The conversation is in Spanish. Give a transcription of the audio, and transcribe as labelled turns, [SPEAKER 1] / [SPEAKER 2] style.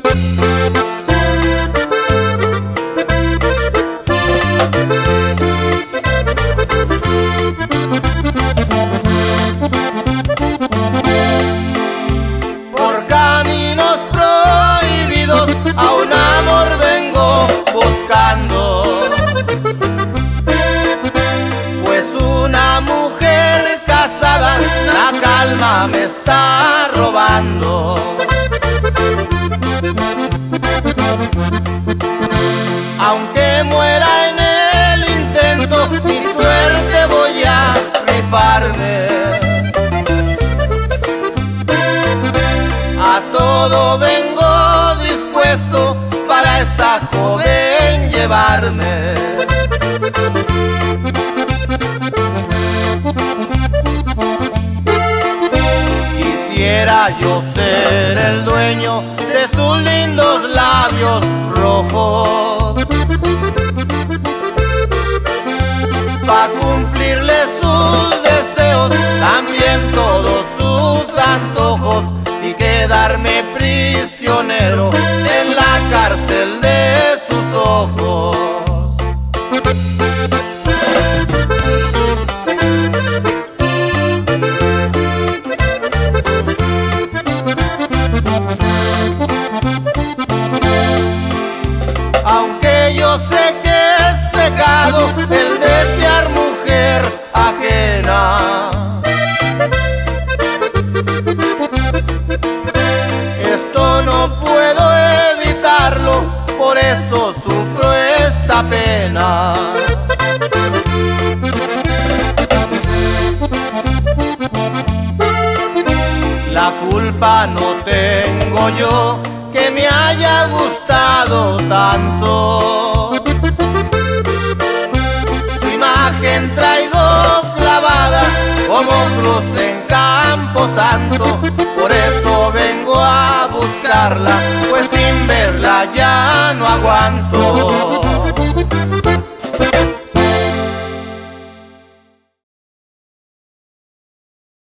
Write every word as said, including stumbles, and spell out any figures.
[SPEAKER 1] Por caminos prohibidos a un amor vengo buscando, pues una mujer casada la calma me está robando. Aunque muera en el intento, mi suerte voy a rifarme. A todo vengo dispuesto para esta joven llevarme. Quisiera yo ser el dueño de sus lindos labios rojos, pa' cumplirle sus deseos, también todos sus antojos, y quedarme prisionero en la cárcel de sus ojos. Aunque yo sé que es pecado el desear mujer ajena, esto no puedo evitarlo, por eso sufro esta pena. La culpa no tengo yo que me haya gustado tanto. Su imagen traigo clavada como cruz en Campo Santo, por eso vengo a buscarla, pues sin verla ya no aguanto.